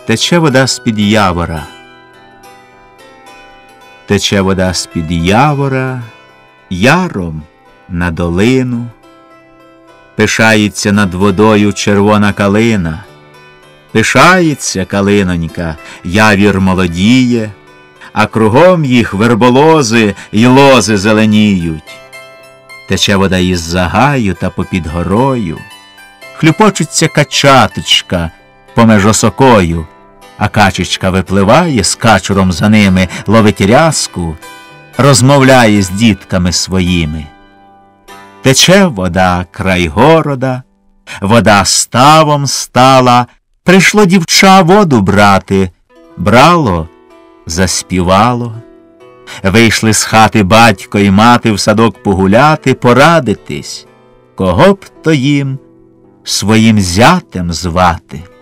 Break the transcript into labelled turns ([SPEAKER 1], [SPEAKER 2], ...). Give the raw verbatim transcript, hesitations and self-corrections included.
[SPEAKER 1] Тече вода з-під явора, тече вода з-під явора, яром на долину. Пишається над водою червона калина, пишається калинонька, явір молодіє, а кругом їх верболози й лози зеленіють. Тече вода із загаю та попід горою, хлюпочуться качаточка помеж осокою, а качечка випливає з качуром за ними, ловить рязку, розмовляє з дітками своїми. Тече вода край города, вода ставом стала, прийшло дівча воду брати, брало, заспівало. Вийшли з хати батько і мати в садок погуляти, порадитись, кого б то їм своїм зятем звати.